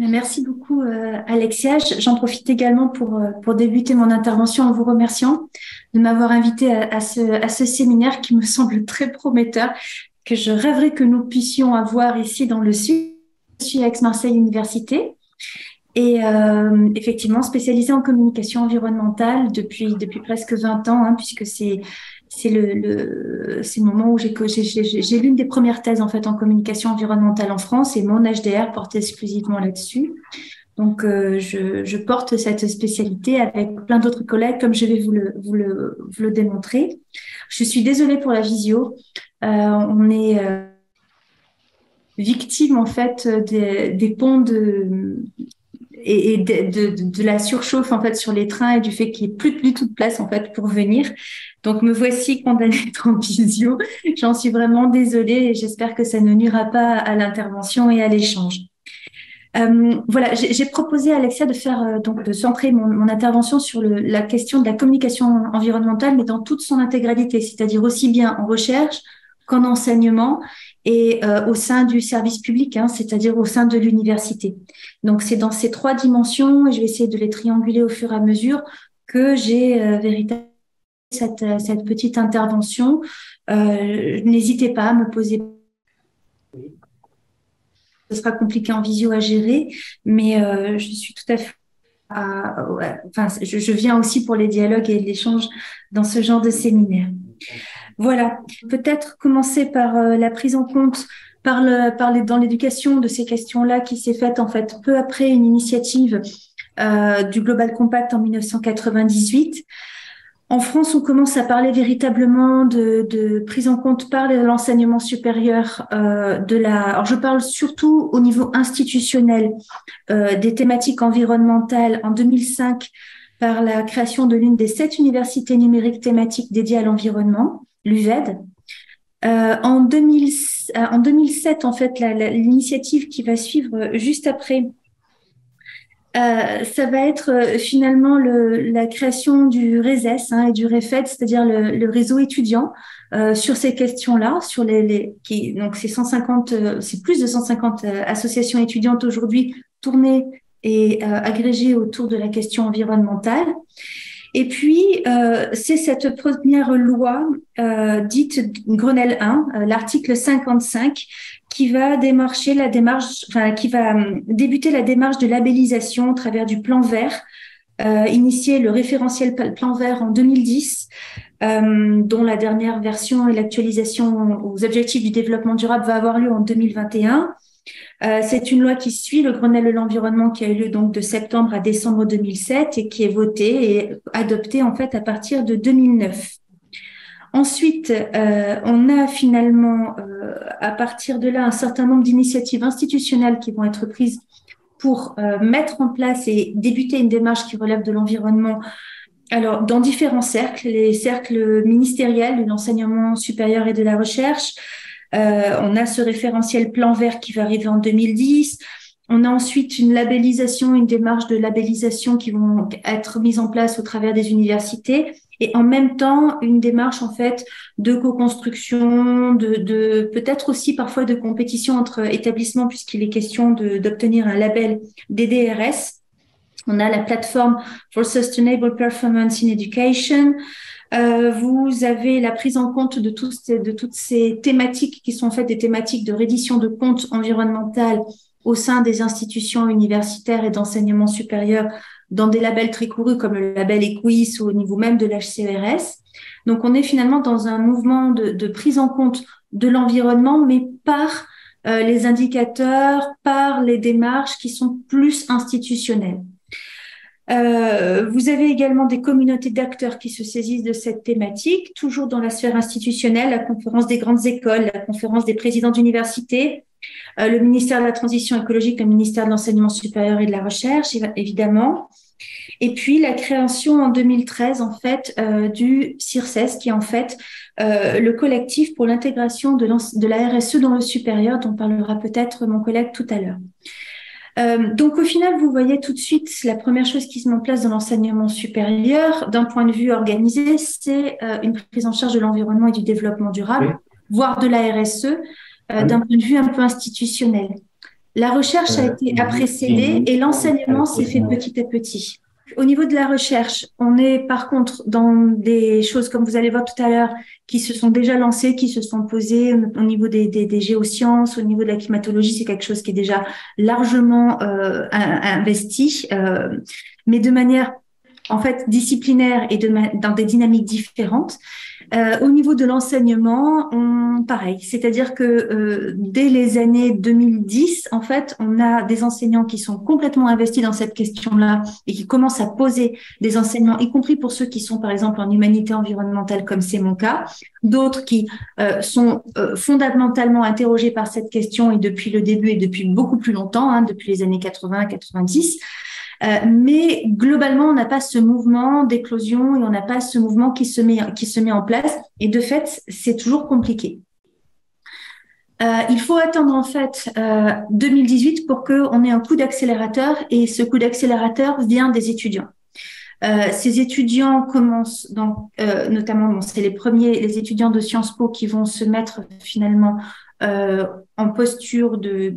Merci beaucoup, Alexia. J'en profite également pour débuter mon intervention en vous remerciant de m'avoir invité à ce séminaire qui me semble très prometteur, que je rêverais que nous puissions avoir ici dans le sud. Je suis à Aix-Marseille Université et effectivement spécialisée en communication environnementale depuis presque 20 ans, hein, puisque c'est le moment où j'ai l'une des premières thèses en fait en communication environnementale en France et mon HDR porte exclusivement là-dessus. Donc, je porte cette spécialité avec plein d'autres collègues, comme je vais vous le démontrer. Je suis désolée pour la visio. On est victime en fait des ponts et de la surchauffe en fait sur les trains et du fait qu'il n'y ait plus du tout de place en fait pour venir. Donc me voici condamnée à être en visio. J'en suis vraiment désolée et j'espère que ça ne nuira pas à l'intervention et à l'échange. Voilà, j'ai proposé à Alexia de faire donc de centrer mon intervention sur la question de la communication environnementale, mais dans toute son intégralité, c'est-à-dire aussi bien en recherche qu'en enseignement et au sein du service public, hein, c'est-à-dire au sein de l'université. Donc c'est dans ces trois dimensions, et je vais essayer de les trianguler au fur et à mesure, que j'ai véritablement cette petite intervention. N'hésitez pas à me poser. Ce sera compliqué en visio à gérer, mais je suis tout à fait ouais, enfin, je viens aussi pour les dialogues et l'échange dans ce genre de séminaire. Voilà, peut-être commencer par la prise en compte dans l'éducation de ces questions-là qui s'est faite en fait peu après une initiative du Global Compact en 1998. En France, on commence à parler véritablement de prise en compte par l'enseignement supérieur alors je parle surtout au niveau institutionnel des thématiques environnementales en 2005 par la création de l'une des 7 universités numériques thématiques dédiées à l'environnement, l'UVED. En 2007, en fait, l'initiative qui va suivre juste après, ça va être finalement la création du RESES et du REFED, c'est-à-dire le réseau étudiant sur ces questions-là, donc c'est plus de 150 associations étudiantes aujourd'hui tournées et agrégées autour de la question environnementale. Et puis, c'est cette première loi dite Grenelle 1, l'article 55, qui va débuter la démarche de labellisation au travers du plan vert, initié le référentiel plan vert en 2010, dont la dernière version et l'actualisation aux objectifs du développement durable va avoir lieu en 2021. C'est une loi qui suit le Grenelle de l'environnement qui a eu lieu donc de septembre à décembre 2007 et qui est votée et adoptée en fait à partir de 2009. Ensuite, on a finalement, à partir de là, un certain nombre d'initiatives institutionnelles qui vont être prises pour mettre en place et débuter une démarche qui relève de l'environnement. Alors, dans différents cercles, les cercles ministériels de l'enseignement supérieur et de la recherche, on a ce référentiel plan vert qui va arriver en 2010. On a ensuite une démarche de labellisation qui vont être mises en place au travers des universités. Et en même temps, une démarche en fait de co-construction, de peut-être aussi parfois de compétition entre établissements puisqu'il est question d'obtenir un label DDRS. On a la plateforme for Sustainable Performance in Education. Vous avez la prise en compte de toutes ces thématiques qui sont en fait des thématiques de reddition de comptes environnementales au sein des institutions universitaires et d'enseignement supérieur dans des labels très courus comme le label EQUIS ou au niveau même de l'HCERS. Donc, on est finalement dans un mouvement de prise en compte de l'environnement, mais par les indicateurs, par les démarches qui sont plus institutionnelles. Vous avez également des communautés d'acteurs qui se saisissent de cette thématique, toujours dans la sphère institutionnelle, la conférence des grandes écoles, la conférence des présidents d'université, le ministère de la Transition écologique, le ministère de l'Enseignement supérieur et de la Recherche, évidemment. Et puis, la création en 2013, en fait, du CIRCES, qui est en fait le collectif pour l'intégration de la RSE dans le supérieur, dont parlera peut-être mon collègue tout à l'heure. Donc, au final, vous voyez tout de suite, la première chose qui se met en place dans l'enseignement supérieur, d'un point de vue organisé, c'est une prise en charge de l'environnement et du développement durable, voire de la RSE, d'un point de vue un peu institutionnel. La recherche a précédé et l'enseignement s'est fait petit à petit. Au niveau de la recherche, on est par contre dans des choses, comme vous allez voir tout à l'heure, qui se sont déjà lancées, qui se sont posées au niveau des géosciences, au niveau de la climatologie, c'est quelque chose qui est déjà largement investi, mais de manière en fait disciplinaire et dans des dynamiques différentes. Au niveau de l'enseignement, pareil, c'est-à-dire que dès les années 2010, en fait, on a des enseignants qui sont complètement investis dans cette question-là et qui commencent à poser des enseignements, y compris pour ceux qui sont, par exemple, en humanité environnementale, comme c'est mon cas, d'autres qui sont fondamentalement interrogés par cette question et depuis le début et depuis beaucoup plus longtemps, hein, depuis les années 80-90. Mais globalement, on n'a pas ce mouvement d'éclosion et on n'a pas ce mouvement qui se met en place. Et de fait, c'est toujours compliqué. Il faut attendre en fait 2018 pour qu'on ait un coup d'accélérateur et ce coup d'accélérateur vient des étudiants. Ces étudiants commencent donc, notamment, c'est les étudiants de Sciences Po qui vont se mettre finalement en posture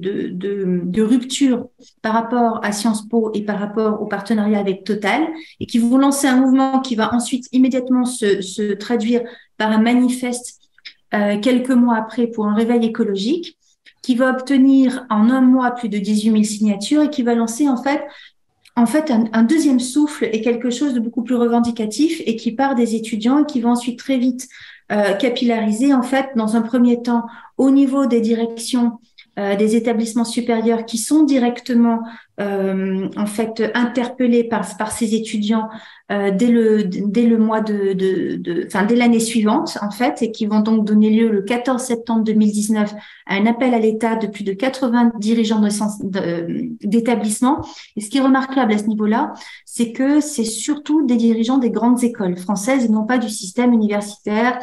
de rupture par rapport à Sciences Po et par rapport au partenariat avec Total et qui vont lancer un mouvement qui va ensuite immédiatement se traduire par un manifeste quelques mois après pour un réveil écologique qui va obtenir en un mois plus de 18 000 signatures et qui va lancer en fait un deuxième souffle et quelque chose de beaucoup plus revendicatif et qui part des étudiants et qui va ensuite très vite capillariser en fait dans un premier temps au niveau des directions des établissements supérieurs qui sont directement en fait interpellés par ces étudiants dès le mois dès l'année suivante en fait et qui vont donc donner lieu le 14 septembre 2019 à un appel à l'État de plus de 80 dirigeants d'établissements. Et ce qui est remarquable à ce niveau-là, c'est que c'est surtout des dirigeants des grandes écoles françaises et non pas du système universitaire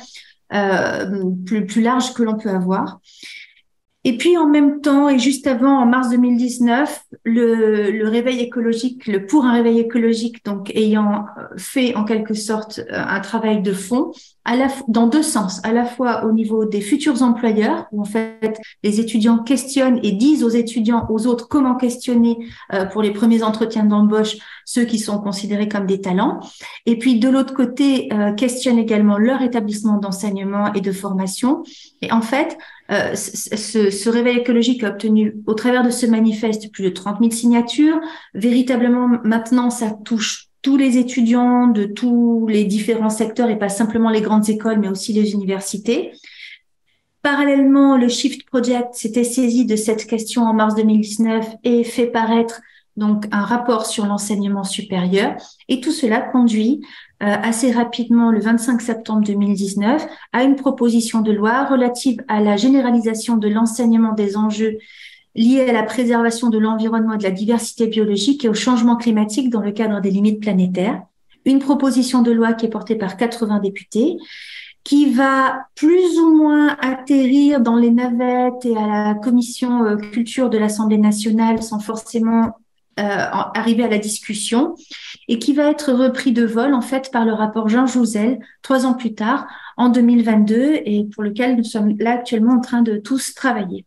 plus large que l'on peut avoir. Et puis en même temps et juste avant, en mars 2019, le réveil écologique, le pour un réveil écologique, donc ayant fait en quelque sorte un travail de fond, dans deux sens, à la fois au niveau des futurs employeurs, où en fait les étudiants questionnent et disent aux étudiants, aux autres, comment questionner pour les premiers entretiens d'embauche ceux qui sont considérés comme des talents. Et puis de l'autre côté, questionnent également leur établissement d'enseignement et de formation. Et en fait, ce réveil écologique a obtenu, au travers de ce manifeste, plus de 30 000 signatures. Véritablement, maintenant, ça touche tous les étudiants de tous les différents secteurs et pas simplement les grandes écoles, mais aussi les universités. Parallèlement, le Shift Project s'était saisi de cette question en mars 2019 et fait paraître donc un rapport sur l'enseignement supérieur. Et tout cela conduit assez rapidement, le 25 septembre 2019, à une proposition de loi relative à la généralisation de l'enseignement des enjeux liés à la préservation de l'environnement et de la diversité biologique et au changement climatique dans le cadre des limites planétaires. Une proposition de loi qui est portée par 80 députés, qui va plus ou moins atterrir dans les navettes et à la commission culture de l'Assemblée nationale sans forcément arriver à la discussion et qui va être repris de vol en fait par le rapport Jean Jouzel 3 ans plus tard en 2022 et pour lequel nous sommes là actuellement en train de tous travailler.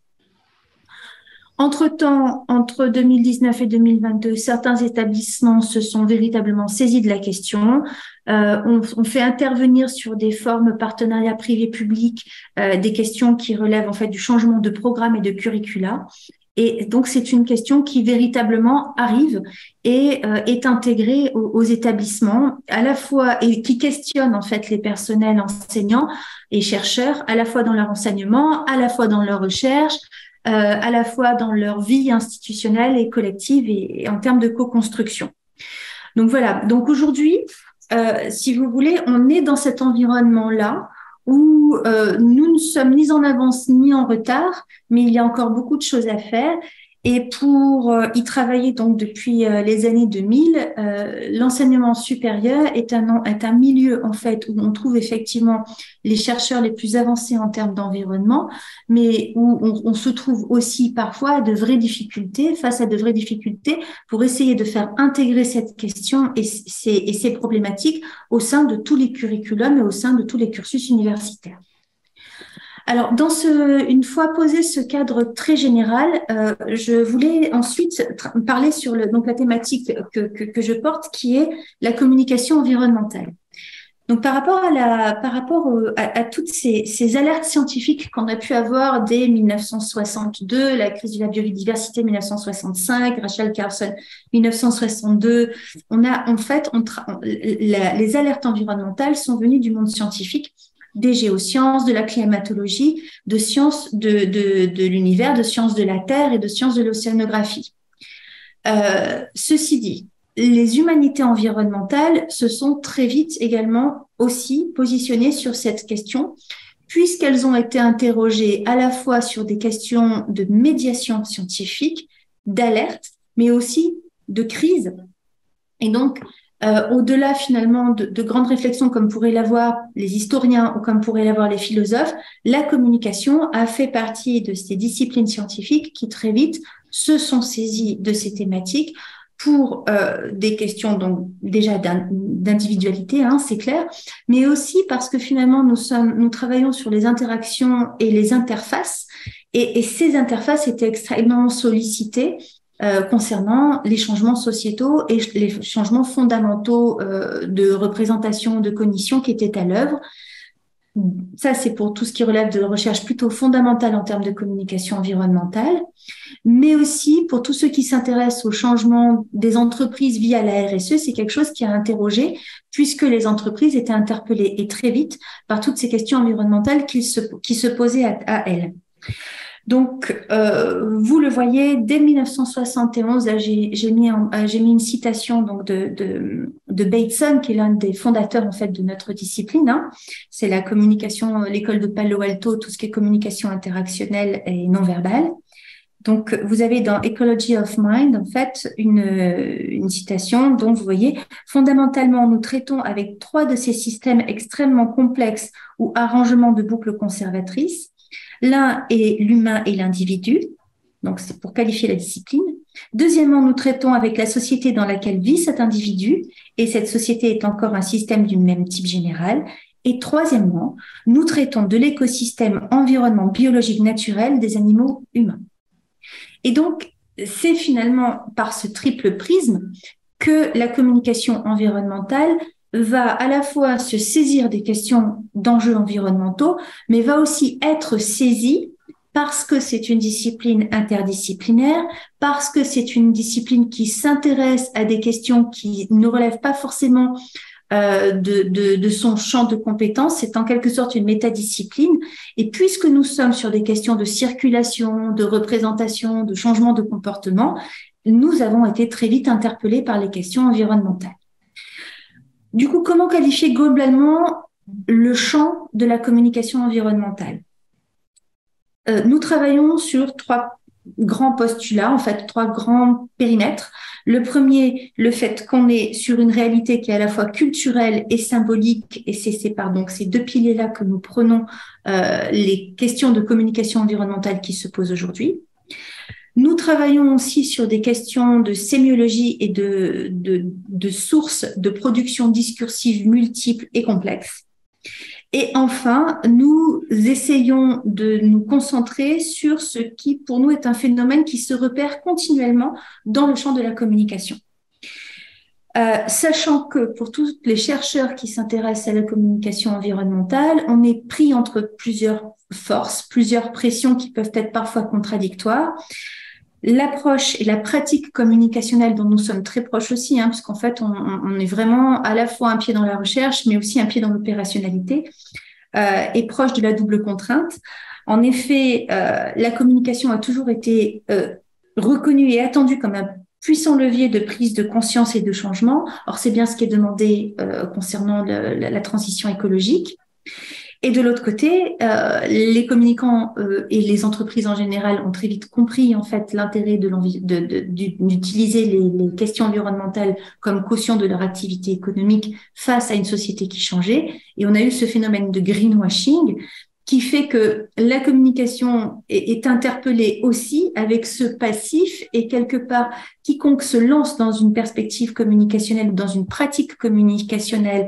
Entre-temps, entre 2019 et 2022, certains établissements se sont véritablement saisis de la question. On fait intervenir sur des formes partenariats privés-publics des questions qui relèvent en fait du changement de programme et de curricula. Et donc, c'est une question qui véritablement arrive et est intégrée aux établissements, à la fois, et qui questionne en fait les personnels enseignants et chercheurs, à la fois dans leur enseignement, à la fois dans leur recherche, à la fois dans leur vie institutionnelle et collective et en termes de co-construction. Donc voilà, donc aujourd'hui, si vous voulez, on est dans cet environnement-là où nous ne sommes ni en avance ni en retard, mais il y a encore beaucoup de choses à faire. Et pour y travailler donc depuis les années 2000, l'enseignement supérieur est un milieu en fait où on trouve effectivement les chercheurs les plus avancés en termes d'environnement, mais où on se trouve aussi parfois face à de vraies difficultés pour essayer de faire intégrer cette question et ces problématiques au sein de tous les curriculums et au sein de tous les cursus universitaires. Alors, une fois posé ce cadre très général, je voulais ensuite parler sur donc la thématique que je porte, qui est la communication environnementale. Donc, par rapport à toutes ces alertes scientifiques qu'on a pu avoir dès 1962, la crise de la biodiversité 1965, Rachel Carson 1962, les alertes environnementales sont venues du monde scientifique, des géosciences, de la climatologie, de sciences de l'univers, de sciences de la Terre et de sciences de l'océanographie. Ceci dit, les humanités environnementales se sont très vite également aussi positionnées sur cette question, puisqu'elles ont été interrogées à la fois sur des questions de médiation scientifique, d'alerte, mais aussi de crise. Et donc, au-delà finalement de grandes réflexions comme pourraient l'avoir les historiens ou comme pourraient l'avoir les philosophes, la communication a fait partie de ces disciplines scientifiques qui très vite se sont saisies de ces thématiques pour des questions donc déjà d'individualité, hein, c'est clair, mais aussi parce que finalement nous travaillons sur les interactions et les interfaces, et ces interfaces étaient extrêmement sollicitées concernant les changements sociétaux et les changements fondamentaux de représentation, de cognition qui étaient à l'œuvre. Ça, c'est pour tout ce qui relève de recherche plutôt fondamentale en termes de communication environnementale, mais aussi pour tous ceux qui s'intéressent au changement des entreprises via la RSE, c'est quelque chose qui a interrogé, puisque les entreprises étaient interpellées et très vite par toutes ces questions environnementales qui se posaient à elles. Donc, vous le voyez, dès 1971, là, j'ai mis une citation donc de Bateson, qui est l'un des fondateurs en fait de notre discipline. Hein. C'est la communication, l'école de Palo Alto, tout ce qui est communication interactionnelle et non verbale. Donc, vous avez dans Ecology of Mind, en fait, une citation dont vous voyez, fondamentalement, nous traitons avec 3 de ces systèmes extrêmement complexes ou arrangements de boucles conservatrices. L'un est l'humain et l'individu, donc c'est pour qualifier la discipline. Deuxièmement, nous traitons avec la société dans laquelle vit cet individu, et cette société est encore un système du même type général. Et troisièmement, nous traitons de l'écosystème environnement biologique naturel des animaux humains. Et donc, c'est finalement par ce triple prisme que la communication environnementale va à la fois se saisir des questions d'enjeux environnementaux, mais va aussi être saisie parce que c'est une discipline interdisciplinaire, parce que c'est une discipline qui s'intéresse à des questions qui ne relèvent pas forcément de son champ de compétences. C'est en quelque sorte une métadiscipline. Et puisque nous sommes sur des questions de circulation, de représentation, de changement de comportement, nous avons été très vite interpellés par les questions environnementales. Du coup, comment qualifier globalement le champ de la communication environnementale ? Nous travaillons sur 3 grands postulats, en fait 3 grands périmètres. Le premier, le fait qu'on est sur une réalité qui est à la fois culturelle et symbolique, et c'est par donc ces 2 piliers-là que nous prenons les questions de communication environnementale qui se posent aujourd'hui. Nous travaillons aussi sur des questions de sémiologie et de sources de production discursive multiples et complexes. Et enfin, nous essayons de nous concentrer sur ce qui, pour nous, est un phénomène qui se repère continuellement dans le champ de la communication. Sachant que pour tous les chercheurs qui s'intéressent à la communication environnementale, on est pris entre plusieurs forces, plusieurs pressions qui peuvent être parfois contradictoires. L'approche et la pratique communicationnelle dont nous sommes très proches aussi, hein, puisqu'en fait, on est vraiment à la fois un pied dans la recherche, mais aussi un pied dans l'opérationnalité, et proche de la double contrainte. En effet, la communication a toujours été reconnue et attendue comme un puissant levier de prise de conscience et de changement. Or, c'est bien ce qui est demandé concernant la transition écologique. Et de l'autre côté, les communicants et les entreprises en général ont très vite compris en fait l'intérêt d'utiliser les questions environnementales comme caution de leur activité économique face à une société qui changeait. Et on a eu ce phénomène de greenwashing qui fait que la communication est interpellée aussi avec ce passif, et quelque part, quiconque se lance dans une perspective communicationnelle ou dans une pratique communicationnelle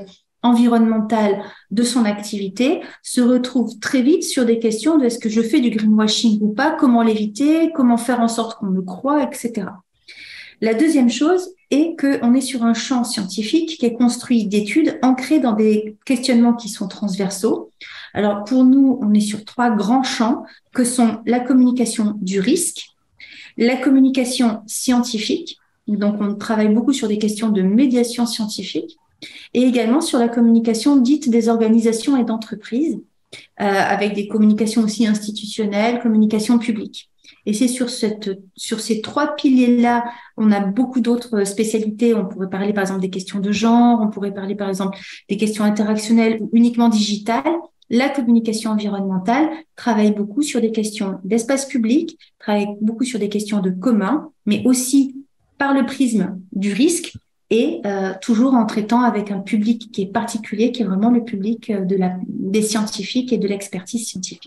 environnementale de son activité se retrouve très vite sur des questions de est-ce que je fais du greenwashing ou pas, comment l'éviter, comment faire en sorte qu'on me croie, etc. La deuxième chose est qu'on est sur un champ scientifique qui est construit d'études ancrées dans des questionnements qui sont transversaux. Alors pour nous, on est sur 3 grands champs que sont la communication du risque, la communication scientifique, donc on travaille beaucoup sur des questions de médiation scientifique, et également sur la communication dite des organisations et d'entreprises, avec des communications aussi institutionnelles, communication publique. Et c'est sur ces 3 piliers-là, on a beaucoup d'autres spécialités. On pourrait parler par exemple des questions de genre, on pourrait parler par exemple des questions interactionnelles ou uniquement digitales. La communication environnementale travaille beaucoup sur des questions d'espace public, travaille beaucoup sur des questions de commun, mais aussi par le prisme du risque et toujours en traitant avec un public qui est particulier, qui est vraiment le public des scientifiques et de l'expertise scientifique.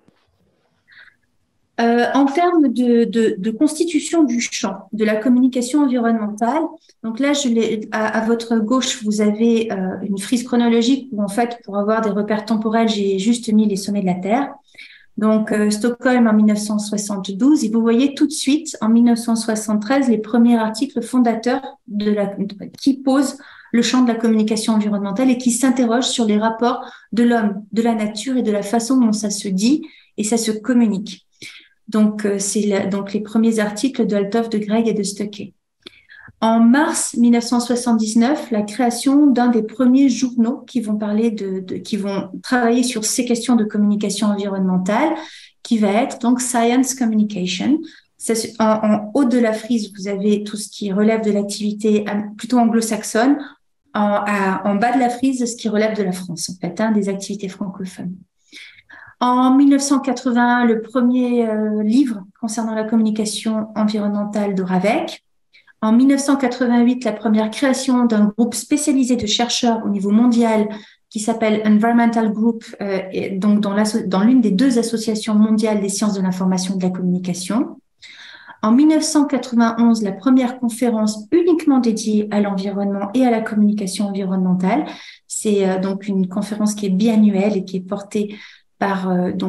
En termes de constitution du champ de la communication environnementale, donc là, à votre gauche, vous avez une frise chronologique où en fait, pour avoir des repères temporels, j'ai juste mis les sommets de la Terre. Donc Stockholm en 1972, et vous voyez tout de suite en 1973 les premiers articles fondateurs qui posent le champ de la communication environnementale et qui s'interrogent sur les rapports de l'homme, de la nature et de la façon dont ça se dit et ça se communique. Donc, c'est donc les premiers articles de Althoff, de Greg et de Stuckey. En mars 1979, la création d'un des premiers journaux qui vont parler qui vont travailler sur ces questions de communication environnementale, qui va être donc Science Communication. En haut de la frise, vous avez tout ce qui relève de l'activité plutôt anglo-saxonne. En bas de la frise, ce qui relève de la France, en fait, des activités francophones. En 1981, le premier livre concernant la communication environnementale de Ravec. En 1988, la première création d'un groupe spécialisé de chercheurs au niveau mondial qui s'appelle Environmental Group, donc dans l'une des 2 associations mondiales des sciences de l'information et de la communication. En 1991, la première conférence uniquement dédiée à l'environnement et à la communication environnementale. C'est donc une conférence qui est biannuelle et qui est portée par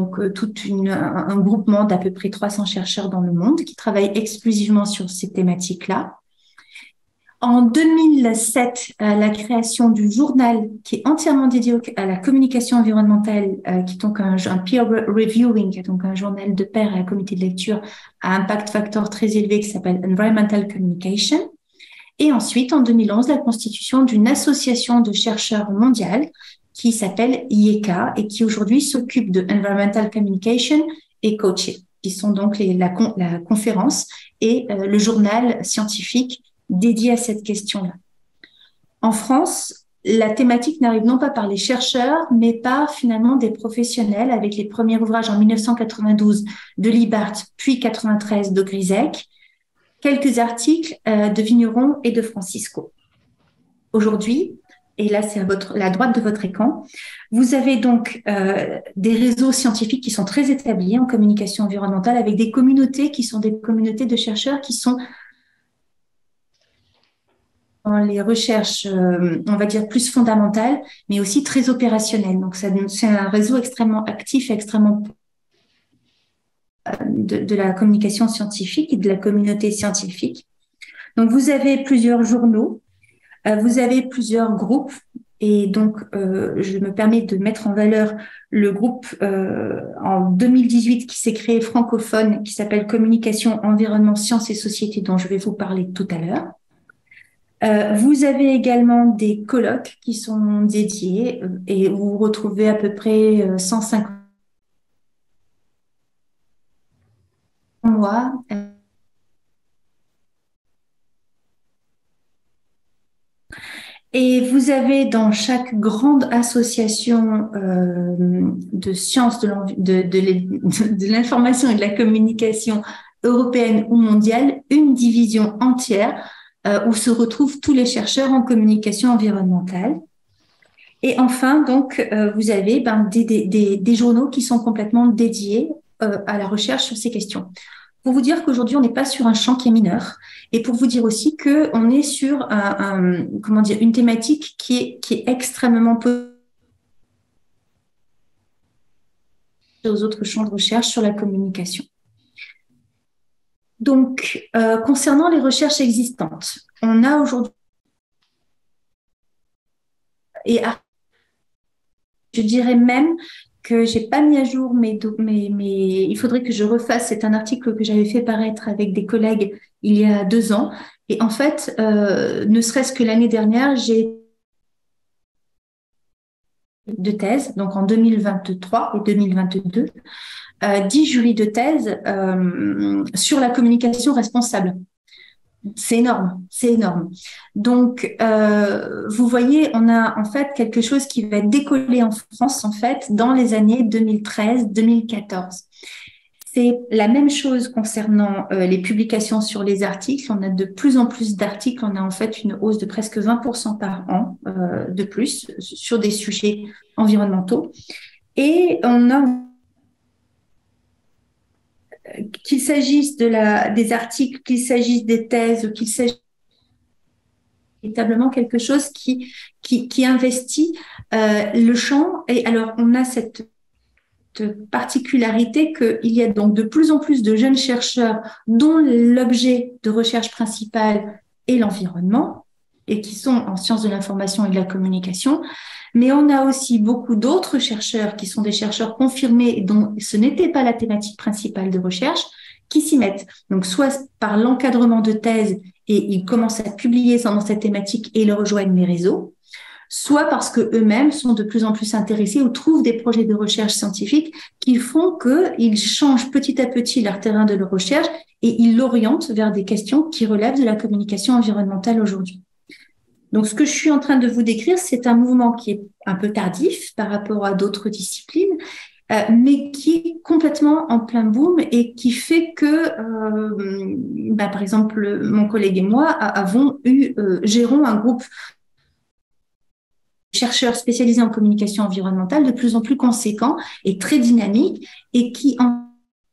un groupement d'à peu près 300 chercheurs dans le monde qui travaillent exclusivement sur ces thématiques-là. En 2007, la création du journal qui est entièrement dédié à la communication environnementale, qui est donc un peer reviewing, donc un journal de pairs et un comité de lecture à impact factor très élevé qui s'appelle Environmental Communication. Et ensuite, en 2011, la constitution d'une association de chercheurs mondiale qui s'appelle IECA et qui aujourd'hui s'occupe de Environmental Communication et Coaching, qui sont donc la conférence et le journal scientifique dédié à cette question-là. En France, la thématique n'arrive non pas par les chercheurs, mais par finalement des professionnels avec les premiers ouvrages en 1992 de Libart, puis 93 de Grisec, quelques articles de Vigneron et de Francisco. Aujourd'hui, et là c'est à la droite de votre écran, vous avez donc des réseaux scientifiques qui sont très établis en communication environnementale avec des communautés qui sont des communautés de chercheurs qui sont dans les recherches, on va dire, plus fondamentales, mais aussi très opérationnelles. Donc, c'est un réseau extrêmement actif, extrêmement de la communication scientifique et de la communauté scientifique. Donc, vous avez plusieurs journaux, vous avez plusieurs groupes, et donc, je me permets de mettre en valeur le groupe en 2018 qui s'est créé francophone, qui s'appelle Communication, Environnement, Sciences et Société, dont je vais vous parler tout à l'heure. Vous avez également des colloques qui sont dédiés et où vous retrouvez à peu près 150 mois. Et vous avez dans chaque grande association de sciences de l'information et de la communication européenne ou mondiale une division entière où se retrouvent tous les chercheurs en communication environnementale. Et enfin, donc, vous avez des journaux qui sont complètement dédiés à la recherche sur ces questions. pour vous dire qu'aujourd'hui, on n'est pas sur un champ qui est mineur, et pour vous dire aussi qu'on est sur comment dire, une thématique qui est extrêmement aux autres champs de recherche sur la communication. Donc, concernant les recherches existantes, on a aujourd'hui, et je dirais même que j'ai pas mis à jour mais il faudrait que je refasse. C'est un article que j'avais fait paraître avec des collègues il y a 2 ans. Et en fait, ne serait-ce que l'année dernière, j'ai de thèse, donc en 2023 et 2022, 10 jurys de thèse sur la communication responsable. C'est énorme, c'est énorme. Donc, vous voyez, on a en fait quelque chose qui va décoller en France, en fait, dans les années 2013-2014. C'est la même chose concernant les publications sur les articles. On a de plus en plus d'articles. On a en fait une hausse de presque 20% par an de plus sur des sujets environnementaux. Et on a, qu'il s'agisse des articles, qu'il s'agisse des thèses, ou qu'il s'agisse véritablement quelque chose qui investit le champ. Et alors, on a cette particularité qu'il y a donc de plus en plus de jeunes chercheurs dont l'objet de recherche principal est l'environnement et qui sont en sciences de l'information et de la communication. Mais on a aussi beaucoup d'autres chercheurs qui sont des chercheurs confirmés dont ce n'était pas la thématique principale de recherche qui s'y mettent. Donc, soit par l'encadrement de thèse et ils commencent à publier dans cette thématique et ils rejoignent les réseaux, soit parce qu'eux-mêmes sont de plus en plus intéressés ou trouvent des projets de recherche scientifique qui font qu'ils changent petit à petit leur terrain de recherche et ils l'orientent vers des questions qui relèvent de la communication environnementale aujourd'hui. Donc, ce que je suis en train de vous décrire, c'est un mouvement qui est un peu tardif par rapport à d'autres disciplines, mais qui est complètement en plein boom et qui fait que, par exemple, mon collègue et moi gérons un groupe de chercheurs spécialisés en communication environnementale de plus en plus conséquent et très dynamique et qui ont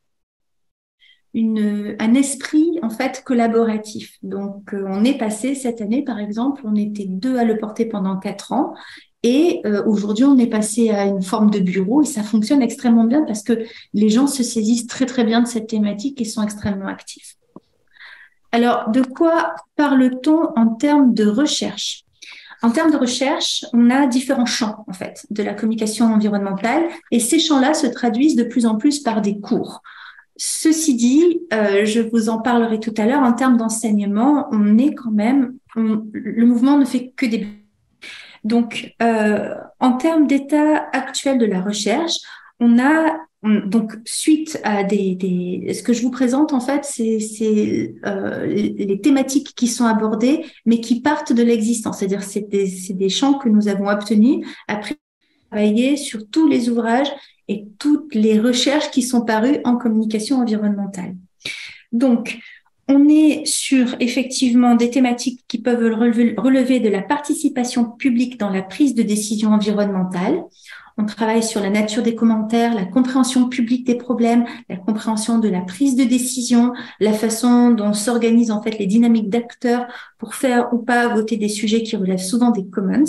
un esprit en fait collaboratif. Donc, on est passé cette année, par exemple, on était 2 à le porter pendant 4 ans. Et aujourd'hui, on est passé à une forme de bureau et ça fonctionne extrêmement bien parce que les gens se saisissent très, très bien de cette thématique et sont extrêmement actifs. Alors, de quoi parle-t-on en termes de recherche? En termes de recherche, on a différents champs, en fait, de la communication environnementale et ces champs-là se traduisent de plus en plus par des cours. Ceci dit, je vous en parlerai tout à l'heure, en termes d'enseignement, on est quand même, le mouvement ne fait que débuter. Donc, en termes d'état actuel de la recherche, donc suite à ce que je vous présente en fait, c'est les thématiques qui sont abordées, mais qui partent de l'existence. C'est-à-dire, c'est des champs que nous avons obtenus après travailler sur tous les ouvrages et toutes les recherches qui sont parues en communication environnementale. Donc, on est sur effectivement des thématiques qui peuvent relever de la participation publique dans la prise de décision environnementale. On travaille sur la nature des commentaires, la compréhension publique des problèmes, la compréhension de la prise de décision, la façon dont s'organisent en fait les dynamiques d'acteurs pour faire ou pas voter des sujets qui relèvent souvent des commons.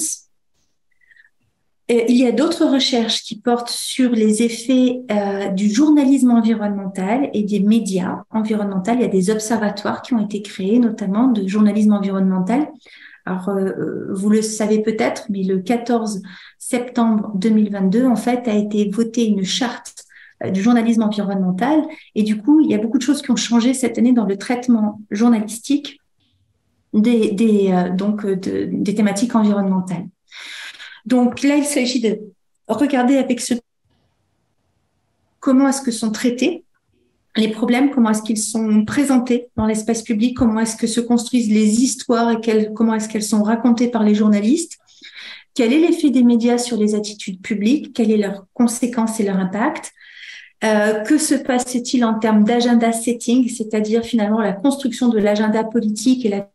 Il y a d'autres recherches qui portent sur les effets du journalisme environnemental et des médias environnementaux. Il y a des observatoires qui ont été créés, notamment de journalisme environnemental. Alors, vous le savez peut-être, mais le 14 septembre 2022, en fait, a été votée une charte du journalisme environnemental. Et du coup, il y a beaucoup de choses qui ont changé cette année dans le traitement journalistique des thématiques environnementales. Donc là, il s'agit de regarder avec comment est-ce que sont traités les problèmes, comment est-ce qu'ils sont présentés dans l'espace public, comment est-ce que se construisent les histoires et comment est-ce qu'elles sont racontées par les journalistes, quel est l'effet des médias sur les attitudes publiques, quelles sont leurs conséquences et leur impact, que se passe-t-il en termes d'agenda setting, c'est-à-dire finalement la construction de l'agenda politique et la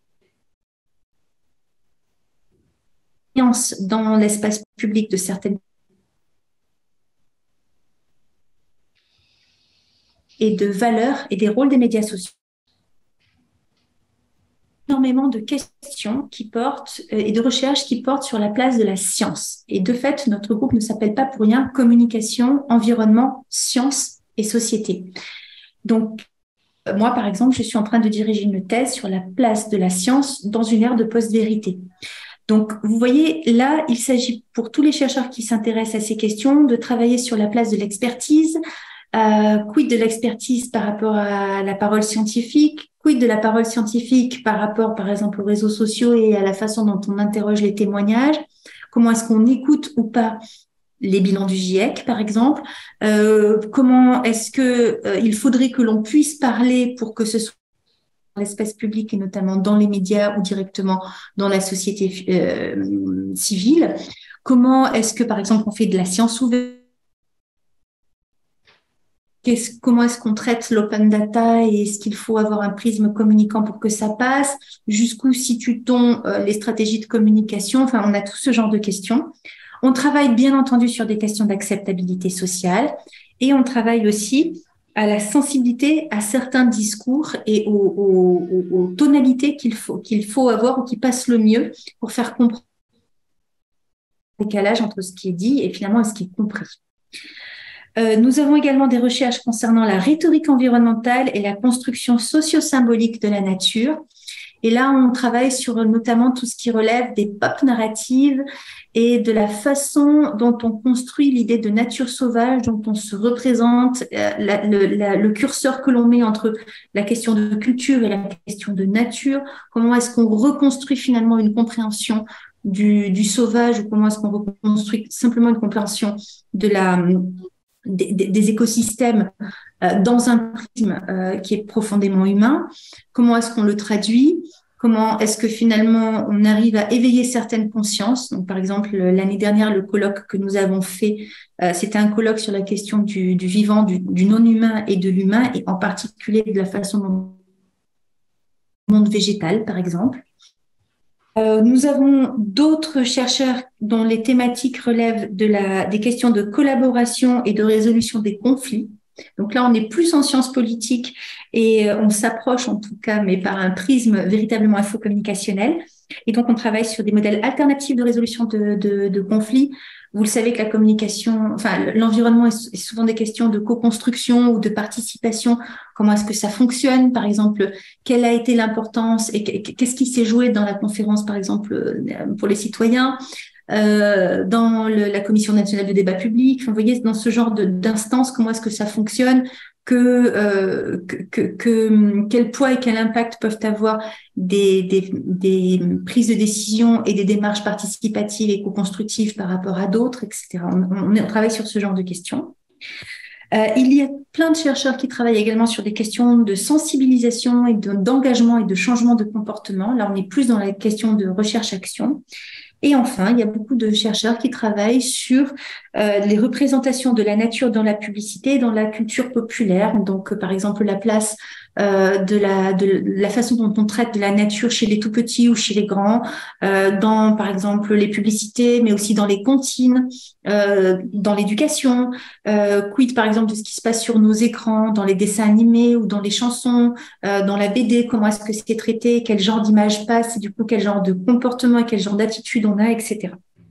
confiance dans l'espace public de certaines et de valeurs et des rôles des médias sociaux. Énormément de questions qui portent et de recherches qui portent sur la place de la science. Et de fait, notre groupe ne s'appelle pas pour rien communication, environnement, sciences et société. Donc, moi, par exemple, je suis en train de diriger une thèse sur la place de la science dans une ère de post-vérité. Donc, vous voyez, là, il s'agit pour tous les chercheurs qui s'intéressent à ces questions de travailler sur la place de l'expertise, quid de l'expertise par rapport à la parole scientifique, quid de la parole scientifique par rapport, par exemple, aux réseaux sociaux et à la façon dont on interroge les témoignages, comment est-ce qu'on écoute ou pas les bilans du GIEC, par exemple, comment est-ce que il faudrait que l'on puisse parler pour que ce soit dans l'espace public et notamment dans les médias ou directement dans la société civile, comment est-ce que, par exemple, on fait de la science ouverte, comment est-ce qu'on traite l'open data et est-ce qu'il faut avoir un prisme communicant pour que ça passe, jusqu'où situe-t-on les stratégies de communication, enfin, on a tout ce genre de questions. On travaille bien entendu sur des questions d'acceptabilité sociale et on travaille aussi à la sensibilité à certains discours et aux tonalités qu'il faut avoir ou qui passent le mieux pour faire comprendre le décalage entre ce qui est dit et finalement ce qui est compris. Nous avons également des recherches concernant la rhétorique environnementale et la construction socio-symbolique de la nature. Et là, on travaille sur notamment tout ce qui relève des pop narratives et de la façon dont on construit l'idée de nature sauvage, dont on se représente, le curseur que l'on met entre la question de culture et la question de nature. Comment est-ce qu'on reconstruit finalement une compréhension du sauvage ou comment est-ce qu'on reconstruit simplement une compréhension de des écosystèmes dans un prisme qui est profondément humain. Comment est-ce qu'on le traduit? Comment est-ce que finalement on arrive à éveiller certaines consciences? Donc, par exemple, l'année dernière, le colloque que nous avons fait, c'était un colloque sur la question du vivant, du non-humain et de l'humain, et en particulier de la façon dont le monde végétal, par exemple. Nous avons d'autres chercheurs dont les thématiques relèvent des questions de collaboration et de résolution des conflits. Donc là, on est plus en sciences politiques et on s'approche en tout cas, mais par un prisme véritablement infocommunicationnel. Et donc, on travaille sur des modèles alternatifs de résolution de conflits. Vous le savez que la communication, enfin, l'environnement est souvent des questions de co-construction ou de participation. Comment est-ce que ça fonctionne? Par exemple, quelle a été l'importance et qu'est-ce qui s'est joué dans la conférence, par exemple, pour les citoyens, dans la Commission nationale de débat public. Enfin, vous voyez, dans ce genre d'instance, comment est-ce que ça fonctionne? Quel poids et quel impact peuvent avoir des prises de décision et des démarches participatives et co-constructives par rapport à d'autres, etc. On travaille sur ce genre de questions. Il y a plein de chercheurs qui travaillent également sur des questions de sensibilisation et d'engagement et de changement de comportement. Là, on est plus dans la question de recherche-action. Et enfin, il y a beaucoup de chercheurs qui travaillent sur les représentations de la nature dans la publicité, dans la culture populaire. Donc, par exemple, la place de la façon dont on traite de la nature chez les tout petits ou chez les grands, dans, par exemple, les publicités, mais aussi dans les comptines, dans l'éducation. Quid, par exemple, de ce qui se passe sur nos écrans, dans les dessins animés ou dans les chansons, dans la BD, comment est-ce que c'est traité, quel genre d'image passe, et du coup, quel genre de comportement et quel genre d'attitude on a, etc.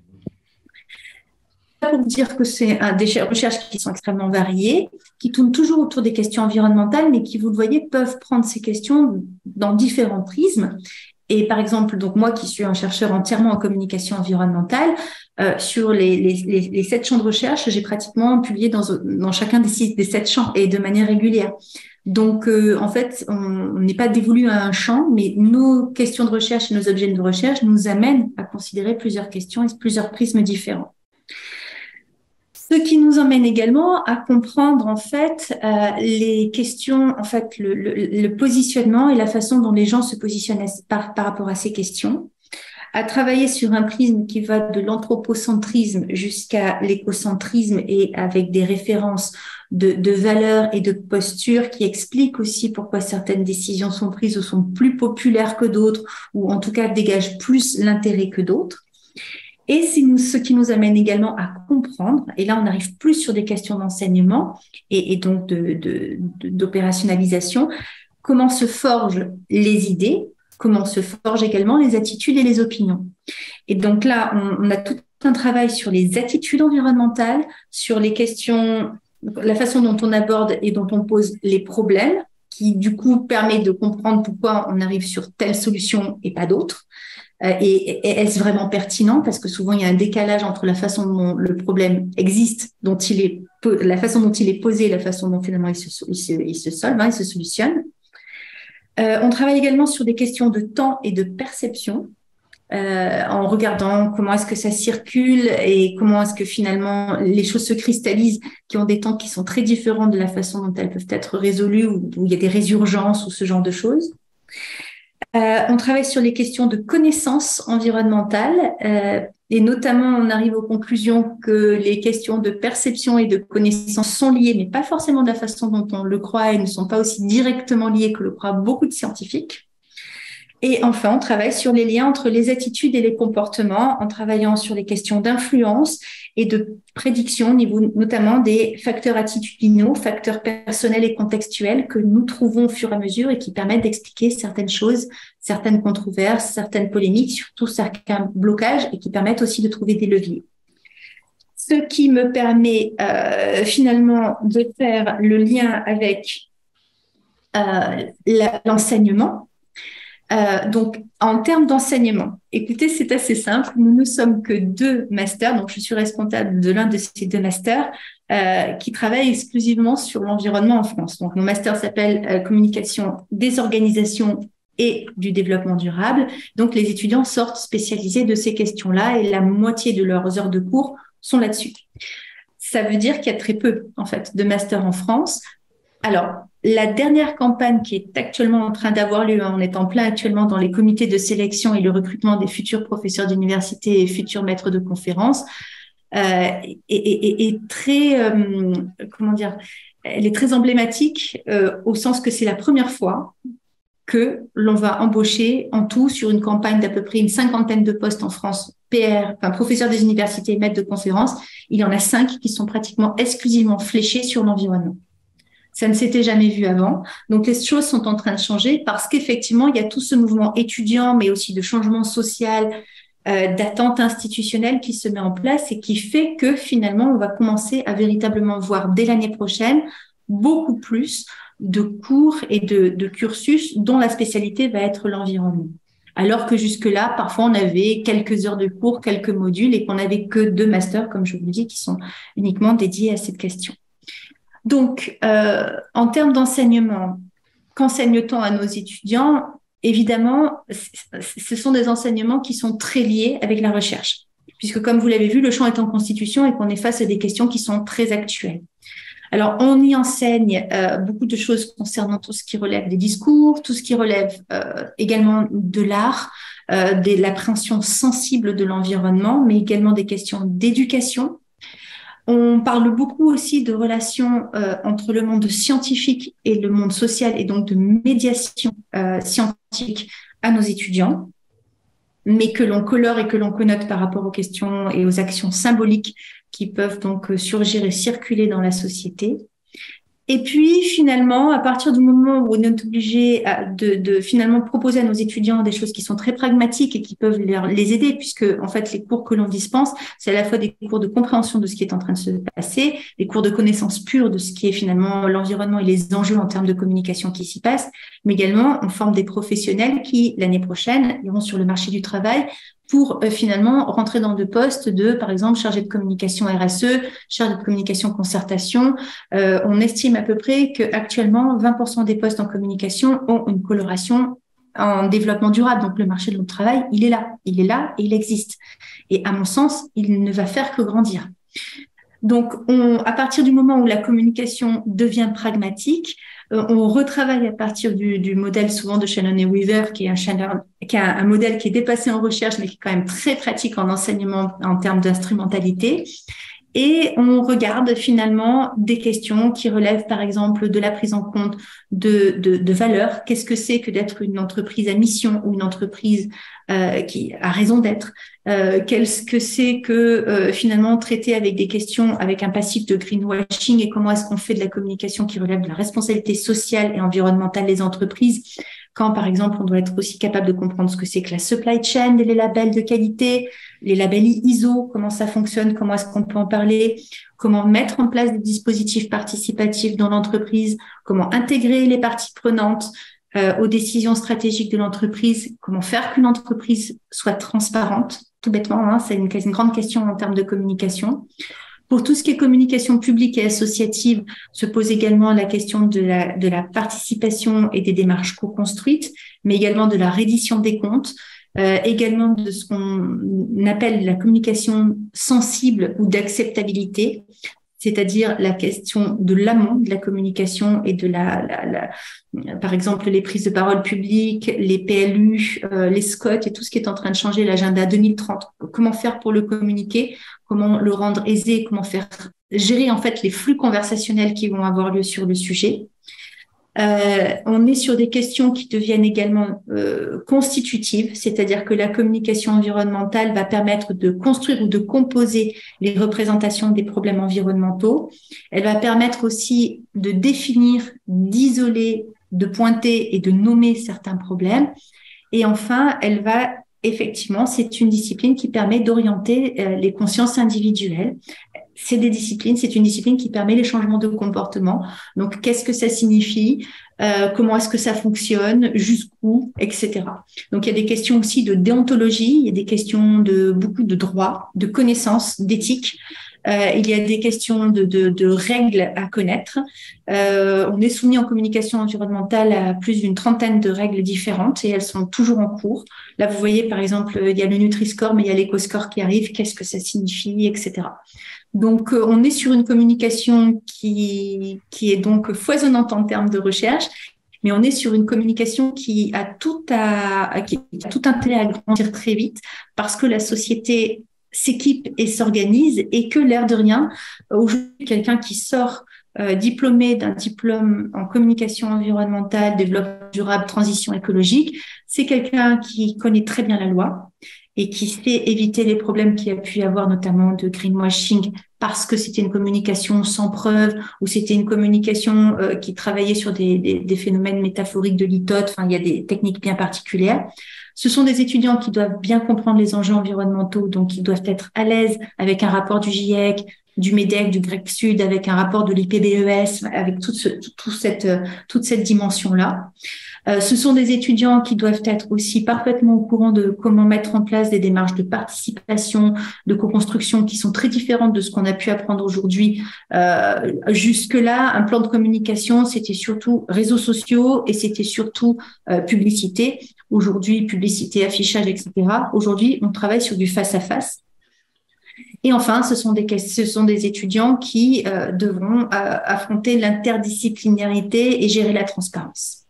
Pour dire que c'est des recherches qui sont extrêmement variées, qui tournent toujours autour des questions environnementales, mais qui, vous le voyez, peuvent prendre ces questions dans différents prismes. Et par exemple, donc moi qui suis un chercheur entièrement en communication environnementale, sur les 7 champs de recherche, j'ai pratiquement publié dans chacun des 7 champs et de manière régulière. Donc, en fait, on n'est pas dévolu à un champ, mais nos questions de recherche et nos objets de recherche nous amènent à considérer plusieurs questions et plusieurs prismes différents. Ce qui nous emmène également à comprendre en fait les questions, en fait le positionnement et la façon dont les gens se positionnent par rapport à ces questions, à travailler sur un prisme qui va de l'anthropocentrisme jusqu'à l'écocentrisme et avec des références de valeurs et de postures qui expliquent aussi pourquoi certaines décisions sont prises ou sont plus populaires que d'autres ou en tout cas dégagent plus l'intérêt que d'autres. Et ce qui nous amène également à comprendre, et là on arrive plus sur des questions d'enseignement et donc d'opérationnalisation, comment se forgent les idées, comment se forgent également les attitudes et les opinions. Et donc là, on a tout un travail sur les attitudes environnementales, sur les questions, la façon dont on aborde et dont on pose les problèmes, qui du coup permet de comprendre pourquoi on arrive sur telle solution et pas d'autre. Et est-ce vraiment pertinent? Parce que souvent, il y a un décalage entre la façon dont le problème existe, la façon dont il est posé, la façon dont finalement il se solve, il se solutionne. On travaille également sur des questions de temps et de perception, en regardant comment est-ce que ça circule et comment est-ce que finalement les choses se cristallisent, qui ont des temps qui sont très différents de la façon dont elles peuvent être résolues, ou où il y a des résurgences ou ce genre de choses. On travaille sur les questions de connaissance environnementale, et notamment on arrive aux conclusions que les questions de perception et de connaissance sont liées, mais pas forcément de la façon dont on le croit, et ne sont pas aussi directement liées que le croient beaucoup de scientifiques. Et enfin, on travaille sur les liens entre les attitudes et les comportements, en travaillant sur les questions d'influence et de prédiction au niveau notamment des facteurs attitudinaux, facteurs personnels et contextuels que nous trouvons au fur et à mesure et qui permettent d'expliquer certaines choses, certaines controverses, certaines polémiques, surtout certains blocages, et qui permettent aussi de trouver des leviers. Ce qui me permet finalement de faire le lien avec l'enseignement. Donc, en termes d'enseignement, écoutez, c'est assez simple. Nous ne sommes que 2 masters, donc je suis responsable de l'un de ces 2 masters qui travaillent exclusivement sur l'environnement en France. Donc, mon master s'appelle Communication des organisations et du développement durable. Donc, les étudiants sortent spécialisés de ces questions-là et la moitié de leurs heures de cours sont là-dessus. Ça veut dire qu'il y a très peu, en fait, de masters en France. Alors, la dernière campagne qui est actuellement en train d'avoir lieu, on est en plein actuellement dans les comités de sélection et le recrutement des futurs professeurs d'université et futurs maîtres de conférences, est très, elle est très emblématique au sens que c'est la première fois que l'on va embaucher en tout sur une campagne d'à peu près une 50aine de postes en France, professeurs des universités et maîtres de conférences. Il y en a 5 qui sont pratiquement exclusivement fléchés sur l'environnement. Ça ne s'était jamais vu avant. Donc, les choses sont en train de changer parce qu'effectivement, il y a tout ce mouvement étudiant, mais aussi de changement social, d'attente institutionnelle qui se met en place et qui fait que finalement, on va commencer à véritablement voir dès l'année prochaine beaucoup plus de cours et de cursus dont la spécialité va être l'environnement. Alors que jusque-là, parfois, on avait quelques heures de cours, quelques modules et qu'on n'avait que 2 masters, comme je vous le dis, qui sont uniquement dédiés à cette question. Donc, en termes d'enseignement, qu'enseigne-t-on à nos étudiants? Évidemment, ce sont des enseignements qui sont très liés avec la recherche, puisque comme vous l'avez vu, le champ est en constitution et qu'on est face à des questions qui sont très actuelles. Alors, on y enseigne beaucoup de choses concernant tout ce qui relève des discours, tout ce qui relève également de l'art, de l'appréhension sensible de l'environnement, mais également des questions d'éducation. On parle beaucoup aussi de relations entre le monde scientifique et le monde social, et donc de médiation scientifique à nos étudiants, mais que l'on colore et que l'on connote par rapport aux questions et aux actions symboliques qui peuvent donc surgir et circuler dans la société. Et puis, finalement, à partir du moment où on est obligé de finalement proposer à nos étudiants des choses qui sont très pragmatiques et qui peuvent les aider, puisque, en fait, les cours que l'on dispense, c'est à la fois des cours de compréhension de ce qui est en train de se passer, des cours de connaissance pure de ce qui est finalement l'environnement et les enjeux en termes de communication qui s'y passent, mais également, on forme des professionnels qui, l'année prochaine, iront sur le marché du travail pour finalement rentrer dans des postes de, par exemple, chargé de communication RSE, chargé de communication concertation. On estime à peu près qu'actuellement, 20% des postes en communication ont une coloration en développement durable. Donc, le marché de notre travail, il est là et il existe. Et à mon sens, il ne va faire que grandir. Donc, à partir du moment où la communication devient pragmatique, on retravaille à partir du modèle souvent de Shannon et Weaver, qui est un modèle qui est dépassé en recherche, mais qui est quand même très pratique en enseignement en termes d'instrumentalité. Et on regarde finalement des questions qui relèvent par exemple de la prise en compte de valeurs. Qu'est-ce que c'est que d'être une entreprise à mission ou une entreprise qui a raison d'être? Qu'est-ce que c'est que finalement traiter avec des questions avec un passif de greenwashing et comment est-ce qu'on fait de la communication qui relève de la responsabilité sociale et environnementale des entreprises? Quand, par exemple, on doit être aussi capable de comprendre ce que c'est que la supply chain, les labels de qualité, les labels ISO, comment ça fonctionne, comment est-ce qu'on peut en parler, comment mettre en place des dispositifs participatifs dans l'entreprise, comment intégrer les parties prenantes aux décisions stratégiques de l'entreprise, comment faire qu'une entreprise soit transparente, tout bêtement, hein, c'est une grande question en termes de communication. Pour tout ce qui est communication publique et associative, se pose également la question de la participation et des démarches co-construites, mais également de la reddition des comptes, également de ce qu'on appelle la communication sensible ou d'acceptabilité, c'est-à-dire la question de l'amont de la communication et de par exemple, les prises de parole publiques, les PLU, les SCOT et tout ce qui est en train de changer, l'agenda 2030. Comment faire pour le communiquer? Comment le rendre aisé? Comment faire gérer en fait les flux conversationnels qui vont avoir lieu sur le sujet? On est sur des questions qui deviennent également constitutives, c'est-à-dire que la communication environnementale va permettre de construire ou de composer les représentations des problèmes environnementaux. Elle va permettre aussi de définir, d'isoler, de pointer et de nommer certains problèmes. Et enfin, elle va effectivement, c'est une discipline qui permet d'orienter les consciences individuelles. C'est une discipline qui permet les changements de comportement. Donc, qu'est-ce que ça signifie? Comment est-ce que ça fonctionne? Jusqu'où? Etc. Donc, il y a des questions aussi de déontologie, il y a des questions de beaucoup de droit, de connaissances, d'éthique. Il y a des questions de règles à connaître. On est soumis en communication environnementale à plus d'une trentaine de règles différentes et elles sont toujours en cours. Là, vous voyez, par exemple, il y a le Nutri-Score, mais il y a l'Eco-Score qui arrive. Qu'est-ce que ça signifie, etc. Donc, on est sur une communication qui est donc foisonnante en termes de recherche, mais on est sur une communication qui a tout intérêt à grandir très vite parce que la société s'équipe et s'organise et que l'air de rien, aujourd'hui, quelqu'un qui sort diplômé d'un diplôme en communication environnementale, développement durable, transition écologique, c'est quelqu'un qui connaît très bien la loi et qui sait éviter les problèmes qu'il y a pu y avoir, notamment de greenwashing, parce que c'était une communication sans preuve ou c'était une communication qui travaillait sur des phénomènes métaphoriques de litote. Enfin, il y a des techniques bien particulières. Ce sont des étudiants qui doivent bien comprendre les enjeux environnementaux, donc ils doivent être à l'aise avec un rapport du GIEC, du MEDEC, du GREC Sud, avec un rapport de l'IPBES, avec toute cette dimension-là. Ce sont des étudiants qui doivent être aussi parfaitement au courant de comment mettre en place des démarches de participation, de co-construction qui sont très différentes de ce qu'on a pu apprendre aujourd'hui. Jusque-là, un plan de communication, c'était surtout réseaux sociaux et c'était surtout publicité. Aujourd'hui, publicité, affichage, etc. Aujourd'hui, on travaille sur du face-à-face. Et enfin, ce sont des étudiants qui devront affronter l'interdisciplinarité et gérer la transparence.